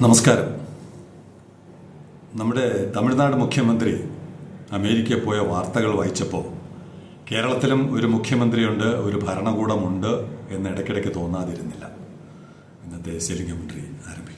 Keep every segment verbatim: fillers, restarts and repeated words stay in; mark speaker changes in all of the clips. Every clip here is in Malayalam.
Speaker 1: നമസ്കാരം. നമ്മുടെ തമിഴ്നാട് മുഖ്യമന്ത്രി അമേരിക്കയിൽ പോയ വാർത്തകൾ വായിച്ചപ്പോൾ കേരളത്തിലും ഒരു മുഖ്യമന്ത്രിയുണ്ട്, ഒരു ഭരണകൂടമുണ്ട് എന്ന് ഇടയ്ക്കിടയ്ക്ക് തോന്നാതിരുന്നില്ല. ഇന്നത്തെ സെയിലിംഗ് കമന്ററി ആരംഭിക്കുന്നു.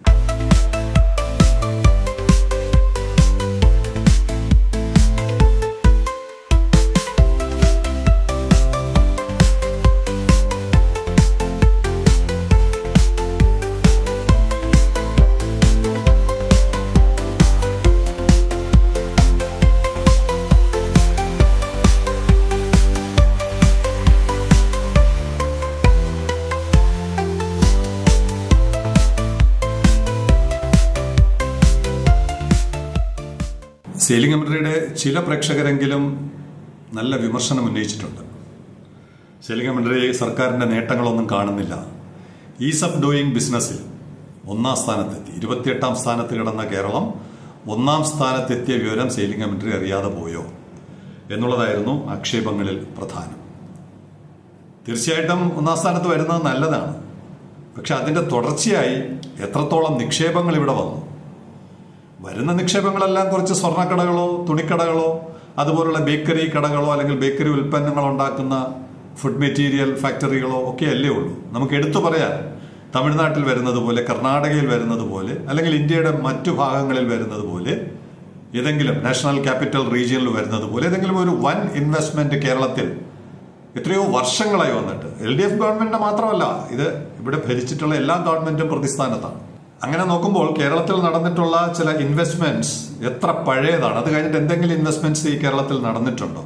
Speaker 1: സെയിലിംഗ് കമന്ററിയുടെ ചില പ്രേക്ഷകരെങ്കിലും നല്ല വിമർശനം ഉന്നയിച്ചിട്ടുണ്ട്. സെയിലിംഗ് കമന്ററി സർക്കാരിന്റെ നേട്ടങ്ങളൊന്നും കാണുന്നില്ല. ഈസ് ഓഫ് ഡൂയിങ് ബിസിനസ്സിൽ ഒന്നാം സ്ഥാനത്തെത്തി, ഇരുപത്തിയെട്ടാം സ്ഥാനത്ത് കിടന്ന കേരളം ഒന്നാം സ്ഥാനത്തെത്തിയ വിവരം സെയിലിംഗ് കമന്ററി അറിയാതെ പോയോ എന്നുള്ളതായിരുന്നു ആക്ഷേപങ്ങളിൽ പ്രധാനം. തീർച്ചയായിട്ടും ഒന്നാം സ്ഥാനത്ത് വരുന്നത് നല്ലതാണ്. പക്ഷെ അതിന്റെ തുടർച്ചയായി എത്രത്തോളം നിക്ഷേപങ്ങൾ ഇവിടെ വന്നു? വരുന്ന നിക്ഷേപങ്ങളെല്ലാം കുറച്ച് സ്വർണ്ണക്കടകളോ തുണിക്കടകളോ അതുപോലുള്ള ബേക്കറി കടകളോ അല്ലെങ്കിൽ ബേക്കറി ഉൽപ്പന്നങ്ങൾ ഉണ്ടാക്കുന്ന ഫുഡ് മെറ്റീരിയൽ ഫാക്ടറികളോ ഒക്കെ അല്ലേ ഉള്ളൂ. നമുക്ക് എടുത്തു പറയാൻ തമിഴ്നാട്ടിൽ വരുന്നത് പോലെ, കർണാടകയിൽ വരുന്നത് പോലെ, അല്ലെങ്കിൽ ഇന്ത്യയുടെ മറ്റു ഭാഗങ്ങളിൽ വരുന്നത് പോലെ, ഏതെങ്കിലും നാഷണൽ ക്യാപിറ്റൽ റീജിയനിൽ വരുന്നത് പോലെ ഏതെങ്കിലും ഒരു വൻ ഇൻവെസ്റ്റ്മെന്റ് കേരളത്തിൽ എത്രയോ വർഷങ്ങളായി വന്നിട്ട്, എൽ ഡി എഫ് ഗവൺമെന്റിന് മാത്രമല്ല, ഇത് ഇവിടെ ഭരിച്ചിട്ടുള്ള എല്ലാ ഗവൺമെന്റും പ്രതിസ്ഥാനത്താണ്. അങ്ങനെ നോക്കുമ്പോൾ കേരളത്തിൽ നടന്നിട്ടുള്ള ചില ഇൻവെസ്റ്റ്മെന്റ്സ് എത്ര പഴയതാണ്. അത് കഴിഞ്ഞിട്ട് എന്തെങ്കിലും ഇൻവെസ്റ്റ്മെന്റ്സ് ഈ കേരളത്തിൽ നടന്നിട്ടുണ്ടോ?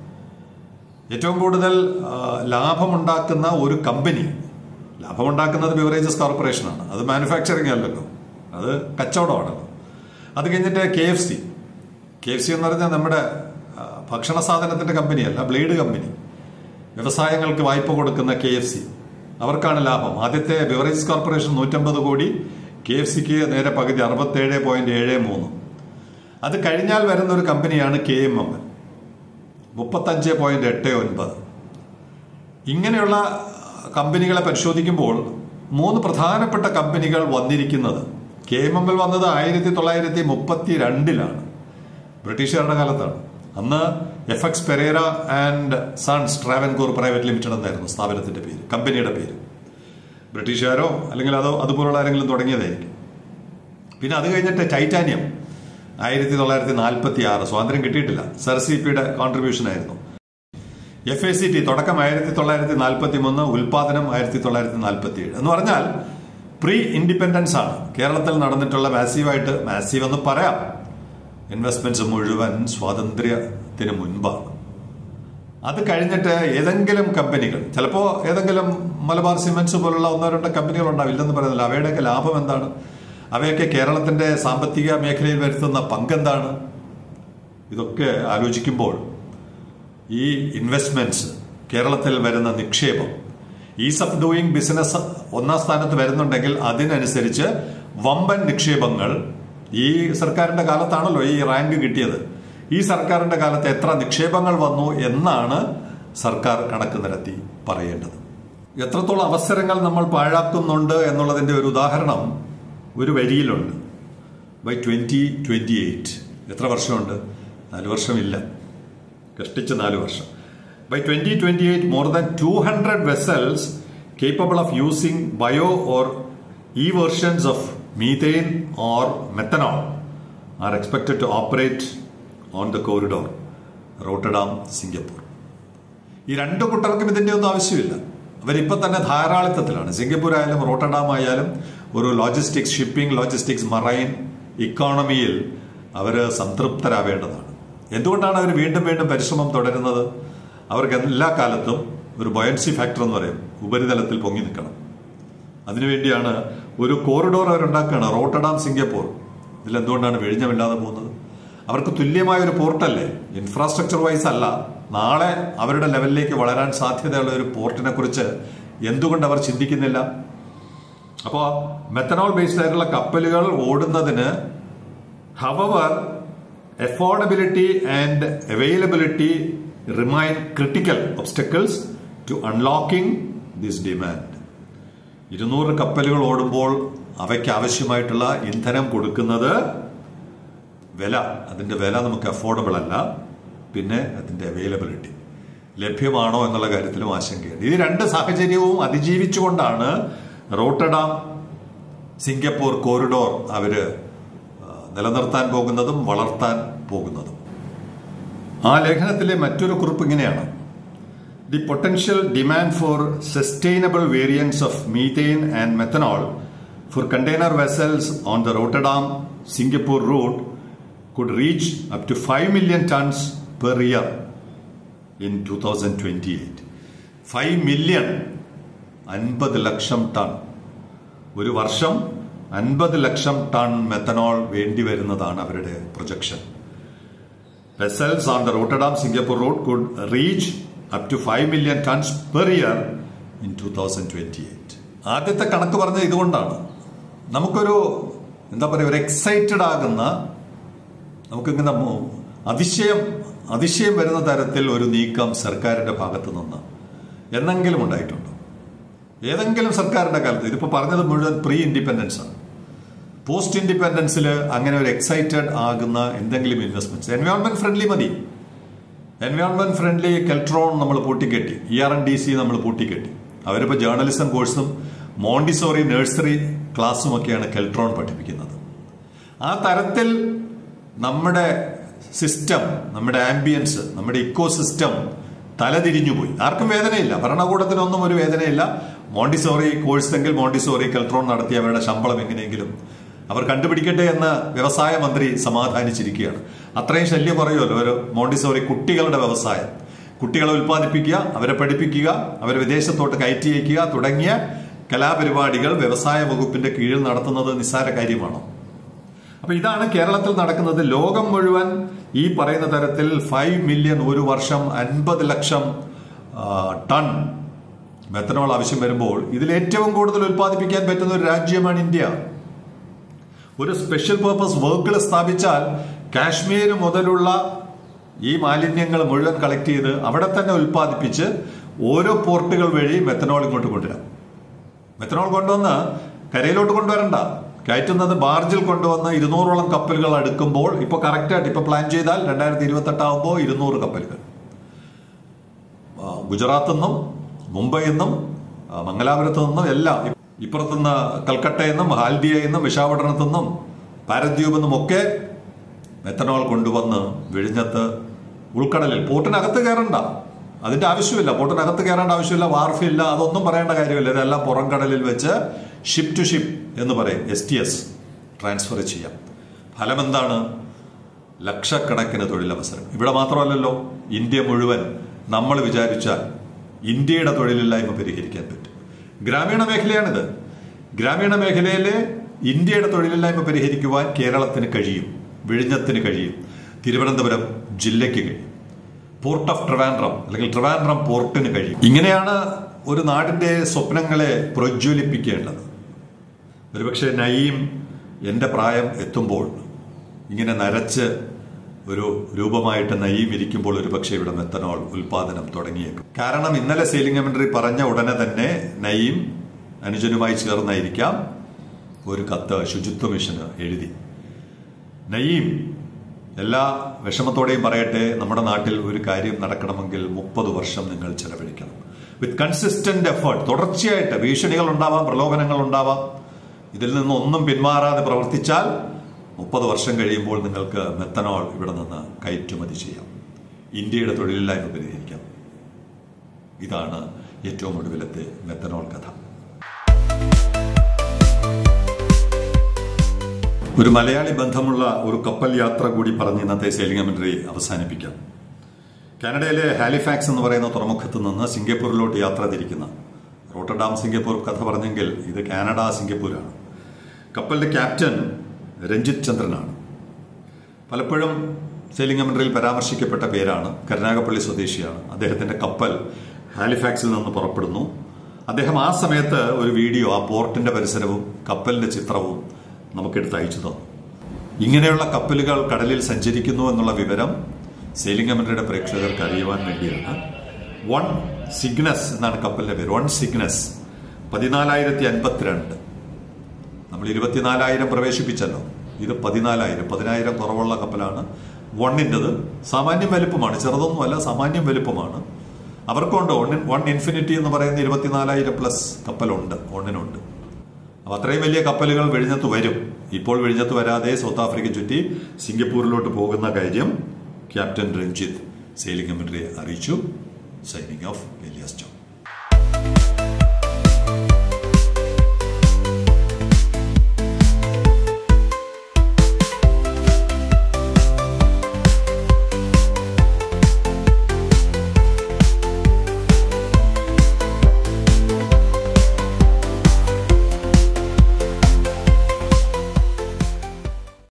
Speaker 1: ഏറ്റവും കൂടുതൽ ലാഭമുണ്ടാക്കുന്ന ഒരു കമ്പനി, ലാഭമുണ്ടാക്കുന്നത് ബിവറേജസ് കോർപ്പറേഷനാണ്. അത് മാനുഫാക്ചറിങ് അല്ലല്ലോ, അത് കച്ചവടമാണല്ലോ. അത് കഴിഞ്ഞിട്ട് K F C K F C എന്ന് പറഞ്ഞാൽ നമ്മുടെ ഭക്ഷണ സാധനത്തിന്റെ കമ്പനിയല്ല, ബ്ലേഡ് കമ്പനി. വ്യവസായങ്ങൾക്ക് വായ്പ കൊടുക്കുന്ന കെ എഫ് സി, അവർക്കാണ് ലാഭം. ആദ്യത്തെ ബിവറേജസ് കോർപ്പറേഷൻ നൂറ്റമ്പത് കോടി, കെ എഫ് സിക്ക് നേരെ പകുതി അറുപത്തേഴ് പോയിന്റ് ഏഴ് മൂന്ന്. അത് കഴിഞ്ഞാൽ വരുന്ന ഒരു കമ്പനിയാണ് കെ എം എം എൽ, മുപ്പത്തഞ്ച് പോയിന്റ് എട്ട് ഒൻപത്. ഇങ്ങനെയുള്ള കമ്പനികളെ പരിശോധിക്കുമ്പോൾ മൂന്ന് പ്രധാനപ്പെട്ട കമ്പനികൾ വന്നിരിക്കുന്നത്, കെ എം എം എൽ വന്നത് ആയിരത്തി തൊള്ളായിരത്തി മുപ്പത്തി രണ്ടിലാണ്, ബ്രിട്ടീഷുകാരുടെ കാലത്താണ്. അന്ന് F X Pereira and sons Travancore private limited എന്നായിരുന്നു സ്ഥാപനത്തിന്റെ പേര്, കമ്പനിയുടെ പേര്. ബ്രിട്ടീഷുകാരോ അല്ലെങ്കിൽ അതോ അതുപോലുള്ള ആരെങ്കിലും തുടങ്ങിയതായിരിക്കും. പിന്നെ അത് കഴിഞ്ഞിട്ട് ടൈറ്റാനിയം ആയിരത്തി തൊള്ളായിരത്തി നാൽപ്പത്തി ആറ്, സ്വാതന്ത്ര്യം കിട്ടിയിട്ടില്ല, സർ സി പിയുടെ കോൺട്രിബ്യൂഷൻ ആയിരുന്നു. എഫ് എ സി ടി തുടക്കം ആയിരത്തി തൊള്ളായിരത്തി നാൽപ്പത്തി മൂന്ന്, ഉൽപാദനം ആയിരത്തി തൊള്ളായിരത്തി നാൽപ്പത്തി ഏഴ്. എന്ന് പറഞ്ഞാൽ പ്രീ ഇൻഡിപെൻഡൻസ് ആണ് കേരളത്തിൽ നടന്നിട്ടുള്ള മാസീവായിട്ട്, മാസീവ് എന്ന് പറയാം, ഇൻവെസ്റ്റ്മെന്റ്സ് മുഴുവൻ സ്വാതന്ത്ര്യത്തിന് മുൻപാണ്. അത് കഴിഞ്ഞിട്ട് ഏതെങ്കിലും കമ്പനികൾ, ചിലപ്പോൾ ഏതെങ്കിലും മലബാർ സിമെന്റ്സ് പോലുള്ള ഒന്നോ രണ്ടോ കമ്പനികൾ ഉണ്ടാവില്ലെന്ന് പറയുന്നില്ല, അവയുടെയൊക്കെ ലാഭം എന്താണ്? അവയൊക്കെ കേരളത്തിന്റെ സാമ്പത്തിക മേഖലയിൽ വരുത്തുന്ന പങ്കെന്താണ്? ഇതൊക്കെ ആലോചിക്കുമ്പോൾ ഈ ഇൻവെസ്റ്റ്മെന്റ്സ്, കേരളത്തിൽ വരുന്ന നിക്ഷേപം, ഈസ് ഓഫ് ഡൂയിങ് ബിസിനസ് ഒന്നാം സ്ഥാനത്ത് വരുന്നുണ്ടെങ്കിൽ അതിനനുസരിച്ച് വമ്പൻ നിക്ഷേപങ്ങൾ ഈ സർക്കാരിന്റെ കാലത്താണല്ലോ ഈ റാങ്ക് കിട്ടിയത്. ഈ സർക്കാരിന്റെ കാലത്ത് എത്ര നിക്ഷേപങ്ങൾ വന്നു എന്നാണ് സർക്കാർ കണക്ക് നിരത്തി പറയേണ്ടത്. എത്രത്തോളം അവസരങ്ങൾ നമ്മൾ പാഴാക്കുന്നുണ്ട് എന്നുള്ളതിന്റെ ഒരു ഉദാഹരണം ഒരു വരിയിലുണ്ട്. ബൈ ട്വന്റി ട്വന്റി എയ്റ്റ്, എത്ര വർഷമുണ്ട്? നാല് വർഷമില്ല, കഷ്ടിച്ച് നാല് വർഷം. By twenty twenty eight more than two hundred vessels capable of using bio or E versions of methane or methanol are expected to operate on the corridor Rotterdam Singapore. ഈ രണ്ടു കൂട്ടർക്കും ഇതിന്റെ ഒന്നും ആവശ്യമില്ല. അവരിപ്പോൾ തന്നെ ധാരാളിത്തത്തിലാണ്. സിംഗപ്പൂർ ആയാലും റോട്ടർഡാം ആയാലും ഒരു ലോജിസ്റ്റിക്സ്, ഷിപ്പിംഗ്, ലോജിസ്റ്റിക്സ്, മറൈൻ ഇക്കോണമിയിൽ അവർ സംതൃപ്തരാവേണ്ടതാണ്. എന്തുകൊണ്ടാണ് അവർ വീണ്ടും വീണ്ടും പരിശ്രമം തുടരുന്നത്? അവർക്ക് എല്ലാ കാലത്തും ഒരു ബൊയൻസി ഫാക്ടർ എന്ന് പറയും, ഉപരിതലത്തിൽ പൊങ്ങി നിൽക്കണം. അതിനുവേണ്ടിയാണ് ഒരു കോറിഡോർ അവരുണ്ടാക്കുകയാണ്, റോട്ടർഡാം സിംഗപ്പൂർ. ഇതിലെന്തുകൊണ്ടാണ് വിഴിഞ്ഞമില്ലാതെ പോകുന്നത്? അവർക്ക് തുല്യമായ ഒരു പോർട്ടല്ലേ, ഇൻഫ്രാസ്ട്രക്ചർ വൈസ് അല്ല. നാളെ അവരുടെ ലെവലിലേക്ക് വളരാൻ സാധ്യതയുള്ള ഒരു പോർട്ടിനെ കുറിച്ച് എന്തുകൊണ്ട് അവർ ചിന്തിക്കുന്നില്ല? അപ്പോൾ മെത്തനോൾ ബേസ്ഡ് ആയിട്ടുള്ള കപ്പലുകൾ ഓടുന്നതിന് our affordability and availability remain critical obstacles to unlocking this demand. ഇരുന്നൂറ് കപ്പലുകൾ ഓടുമ്പോൾ അവയ്ക്ക് ആവശ്യമായിട്ടുള്ള ഇന്ധനം കൊടുക്കുന്നത് വില, അതിൻ്റെ വില നമുക്ക് അഫോർഡബിൾ അല്ല. പിന്നെ അതിൻ്റെ അവൈലബിലിറ്റി ലഭ്യമാണോ എന്നുള്ള കാര്യത്തിലും ആശങ്കയുണ്ട്. ഈ രണ്ട് സാഹചര്യവും അതിജീവിച്ചുകൊണ്ടാണ് റോട്ടർഡാം സിംഗപ്പൂർ കോറിഡോർ അവര് നിലനിർത്താൻ പോകുന്നതും വളർത്താൻ പോകുന്നതും. ആ ലേഖനത്തിലെ മറ്റൊരു കുറിപ്പ് ഇങ്ങനെയാണ്: the potential demand for sustainable variants of methane and methanol for container vessels on the Rotterdam Singapore route could reach up to five million tons per year in twenty twenty-eight. five million അൻപത് ലക്ഷം ടൺ ഒരു വർഷം അൻപത് ലക്ഷം ടൺ മെത്തനോൾ വേണ്ടി വരുന്നതാണ് അവരുടെ പ്രൊജക്ഷൻ. Vessels on the Rotterdam Singapore route could reach up to five million tons per year in twenty twenty-eight. ആദ്യത്തെ കണക്ക് പറഞ്ഞത് ഇതുകൊണ്ടാണ്. നമുക്കൊരു എന്താ പറയുക, ഒരു എക്സൈറ്റഡ് ആകുന്ന, നമുക്കിങ്ങനെ അതിശയം അതിശയം വരുന്ന തരത്തിൽ ഒരു നീക്കം സർക്കാരിന്റെ ഭാഗത്ത് നിന്ന് എന്നെങ്കിലും ഉണ്ടായിട്ടുണ്ടോ? ഏതെങ്കിലും സർക്കാരിന്റെ കാലത്ത്? ഇതിപ്പോൾ പറഞ്ഞത് മുഴുവൻ പ്രീ ഇൻഡിപെൻഡൻസ് ആണ്. പോസ്റ്റ് ഇൻഡിപെൻഡൻസിൽ അങ്ങനെ ഒരു എക്സൈറ്റഡ് ആകുന്ന എന്തെങ്കിലും ഇൻവെസ്റ്റ്മെന്റ്സ് എൻവയോൺമെന്റ് ഫ്രണ്ട്ലി മതി. എൻവയോൺമെന്റ് ഫ്രണ്ട്ലി കെൽട്രോൺ നമ്മൾ പൂട്ടിക്കെട്ടി, E R N D C നമ്മൾ പൂട്ടിക്കെട്ടി. അവരിപ്പോൾ ജേർണലിസം കോഴ്സും മോണ്ടിസോറി നഴ്സറി ക്ലാസ്സും ഒക്കെയാണ് കെൽട്രോൺ പഠിപ്പിക്കുന്നത്. ആ തരത്തിൽ നമ്മുടെ സിസ്റ്റം, നമ്മുടെ ആംബിയൻസ്, നമ്മുടെ ഇക്കോ സിസ്റ്റം തലതിരിഞ്ഞുപോയി. ആർക്കും വേദനയില്ല, ഭരണകൂടത്തിനൊന്നും ഒരു വേദനയില്ല. മോണ്ടിസോറി കോഴ്സെങ്കിൽ മോണ്ടിസോറി, കെൽട്രോൺ നടത്തിയവരുടെ ശമ്പളം എങ്ങനെയെങ്കിലും അവർ കണ്ടുപിടിക്കട്ടെ എന്ന് വ്യവസായ മന്ത്രി സമാധാനിച്ചിരിക്കുകയാണ്. അത്രയും ശല്യം കുറയുമല്ലോ ഒരു മോണ്ടിസോറി കുട്ടികളുടെ വ്യവസായം. കുട്ടികളെ ഉൽപ്പാദിപ്പിക്കുക, അവരെ പഠിപ്പിക്കുക, അവരെ വിദേശത്തോട്ട് കയറ്റി അയക്കുക തുടങ്ങിയ കലാപരിപാടികൾ വ്യവസായ വകുപ്പിന്റെ കീഴിൽ നടത്തുന്നത് നിസ്സാര കാര്യമാണോ? അപ്പൊ ഇതാണ് കേരളത്തിൽ നടക്കുന്നത്. ലോകം മുഴുവൻ ഈ പറയുന്ന തരത്തിൽ ഫൈവ് മില്യൺ ഒരു വർഷം അൻപത് ലക്ഷം ടൺ മെത്തനോൾ ആവശ്യം വരുമ്പോൾ ഇതിൽ ഏറ്റവും കൂടുതൽ ഉൽപ്പാദിപ്പിക്കാൻ പറ്റുന്ന ഒരു രാജ്യമാണ് ഇന്ത്യ. ഒരു സ്പെഷ്യൽ പർപ്പസ് വർക്കുകൾ സ്ഥാപിച്ചാൽ കാശ്മീർ മുതലുള്ള ഈ മാലിന്യങ്ങൾ മുഴുവൻ കളക്ട് ചെയ്ത് അവിടെ തന്നെ ഉൽപ്പാദിപ്പിച്ച് ഓരോ പോർട്ടുകൾ വഴി മെത്തനോൾ ഇങ്ങോട്ട് കൊണ്ടുവരാം. മെത്തനോൾ കൊണ്ടുവന്ന് കരയിലോട്ട് കൊണ്ടുവരണ്ട, കയറ്റുന്നത് ബാർജിൽ കൊണ്ടുവന്ന് ഇരുന്നൂറോളം കപ്പലുകൾ അടുക്കുമ്പോൾ, ഇപ്പൊ കറക്റ്റായിട്ട് ഇപ്പൊ പ്ലാൻ ചെയ്താൽ രണ്ടായിരത്തി ഇരുപത്തി എട്ടാകുമ്പോൾ ഇരുന്നൂറ് കപ്പലുകൾ ഗുജറാത്തിൽ നിന്നും മുംബൈയിൽ നിന്നും മംഗലാപുരത്തു നിന്നും എല്ലാം, ഇപ്പുറത്തുനിന്ന് കൽക്കട്ടയിൽ നിന്നും ഹാൽദിയയിൽ നിന്നും വിശാഖപട്ടണത്തു നിന്നും പാരദ്വീപിൽ നിന്നും ഒക്കെ മെത്തനോൾ കൊണ്ടുവന്ന് വിഴിഞ്ഞത്ത് ഉൾക്കടലിൽ, പോർട്ടിനകത്ത് കയറണ്ട, അതിന്റെ ആവശ്യമില്ല, പോർട്ടിനകത്ത് കയറേണ്ട ആവശ്യമില്ല, വാർഫില്ല, അതൊന്നും പറയേണ്ട കാര്യമില്ല. ഇതെല്ലാം പുറം കടലിൽ വെച്ച് ഷിപ്പ് ടു ഷിപ്പ് എന്ന് പറയും, എസ് ടി എസ് ട്രാൻസ്ഫർ ചെയ്യാം. ഫലം എന്താണ്? ലക്ഷക്കണക്കിന് തൊഴിലവസരം. ഇവിടെ മാത്രമല്ലല്ലോ, ഇന്ത്യ മുഴുവൻ നമ്മൾ വിചാരിച്ചാൽ ഇന്ത്യയുടെ തൊഴിലില്ലായ്മ പരിഹരിക്കാൻ പറ്റും. ഗ്രാമീണ മേഖലയാണിത്. ഗ്രാമീണ മേഖലയിലെ ഇന്ത്യയുടെ തൊഴിലില്ലായ്മ പരിഹരിക്കുവാൻ കേരളത്തിന് കഴിയും, വിഴിഞ്ഞത്തിന് കഴിയും, തിരുവനന്തപുരം ജില്ലയ്ക്ക് കഴിയും, പോർട്ട് ഓഫ് ട്രിവാൻഡ്രം അല്ലെങ്കിൽ ട്രിവാൻഡ്രം പോർട്ടിന് കഴിയും. ഇങ്ങനെയാണ് ഒരു നാടിന്റെ സ്വപ്നങ്ങളെ പ്രജ്വലിപ്പിക്കേണ്ടത്. ഒരുപക്ഷെ നയീം എൻ്റെ പ്രായം എത്തുമ്പോൾ ഇങ്ങനെ നരച്ച് ഒരു രൂപമായിട്ട് നയീം ഇരിക്കുമ്പോൾ ഒരുപക്ഷെ ഇവിടെ മെത്തനോൾ ഉൽപാദനം തുടങ്ങിയേക്കും. കാരണം ഇന്നലെ സെയിലിംഗ് കമന്ററി പറഞ്ഞ ഉടനെ തന്നെ നയീം അനുജനുമായി ചേർന്നായിരിക്കാം ഒരു കത്ത് ശുചിത്വ മിഷന് എഴുതി. നയീം എല്ലാ വിഷമത്തോടെയും പറയട്ടെ, നമ്മുടെ നാട്ടിൽ ഒരു കാര്യം നടക്കണമെങ്കിൽ മുപ്പത് വർഷം നിങ്ങൾ ചെലവഴിക്കണം. വിത്ത് കൺസിസ്റ്റന്റ് എഫേർട്ട്, തുടർച്ചയായിട്ട്. ഭീഷണികൾ ഉണ്ടാവാം, പ്രലോഭനങ്ങൾ ഉണ്ടാവാം, ഇതിൽ നിന്നൊന്നും പിന്മാറാതെ പ്രവർത്തിച്ചാൽ മുപ്പത് വർഷം കഴിയുമ്പോൾ നിങ്ങൾക്ക് മെത്തനോൾ ഇവിടെ നിന്ന് കയറ്റുമതി ചെയ്യാം, ഇന്ത്യയുടെ തൊഴിലില്ലായ്മ പരിഹരിക്കാം. ഇതാണ് ഏറ്റവും ഒടുവിലത്തെ മെത്തനോൾ കഥ. ഒരു മലയാളി ബന്ധമുള്ള ഒരു കപ്പൽ യാത്ര കൂടി പറഞ്ഞ് ഇന്നത്തെ സെയിലിംഗ് കമന്ററി അവസാനിപ്പിക്കാം. കാനഡയിലെ ഹാലിഫാക്സ് എന്ന് പറയുന്ന തുറമുഖത്ത് നിന്ന് സിംഗപ്പൂരിലോട്ട് യാത്ര തിരിക്കുന്ന, റോട്ടർഡാം സിംഗപ്പൂർ കഥ പറഞ്ഞെങ്കിൽ ഇത് കാനഡ സിംഗപ്പൂരാണ്. കപ്പലിന്റെ ക്യാപ്റ്റൻ രഞ്ജിത്ത് ചന്ദ്രനാണ്. പലപ്പോഴും സെയിലിംഗ് കമന്ററിയിൽ പരാമർശിക്കപ്പെട്ട പേരാണ്. കരുനാഗപ്പള്ളി സ്വദേശിയാണ്. അദ്ദേഹത്തിന്റെ കപ്പൽ ഹാലിഫാക്സിൽ നിന്ന് പുറപ്പെടുന്നു. അദ്ദേഹം ആ സമയത്ത് ഒരു വീഡിയോ, ആ പോർട്ടിന്റെ പരിസരവും കപ്പലിന്റെ ചിത്രവും നമുക്കെടുത്ത് അയച്ചു തന്നു. ഇങ്ങനെയുള്ള കപ്പലുകൾ കടലിൽ സഞ്ചരിക്കുന്നു എന്നുള്ള വിവരം സെയിലിംഗ് കമന്ററിയുടെ പ്രേക്ഷകർക്ക് അറിയുവാൻ വേണ്ടിയാണ്. വൺ സിഗ്നസ് എന്നാണ് കപ്പലിന്റെ പേര്. വൺ സിഗ്നസ് പതിനാലായിരത്തി അൻപത്തിരണ്ട് നമ്മൾ ഇരുപത്തിനാലായിരം പ്രവേശിപ്പിച്ചല്ലോ, ഇത് പതിനാലായിരം പതിനായിരം കുറവുള്ള കപ്പലാണ്. വണ്ണിൻ്റെത് സാമാന്യം വലുപ്പമാണ്, ചെറുതൊന്നുമല്ല, സാമാന്യം വലുപ്പമാണ്. അവർക്കുണ്ട് വൺ വൺ ഇൻഫിനിറ്റി എന്ന് പറയുന്ന ഇരുപത്തിനാലായിരം പ്ലസ് കപ്പലുണ്ട്, വണ്ണിനുണ്ട്. അപ്പം അത്രയും വലിയ കപ്പലുകൾ വിഴിഞ്ഞത്ത് വരും. ഇപ്പോൾ വിഴിഞ്ഞത്ത് വരാതെ സൗത്ത് ആഫ്രിക്ക ചുറ്റി സിംഗപ്പൂരിലോട്ട് പോകുന്ന കാര്യം ക്യാപ്റ്റൻ രഞ്ജിത്ത് സെയിലിംഗ് കമന്ററിയെ അറിയിച്ചു. Signing off, Elias John.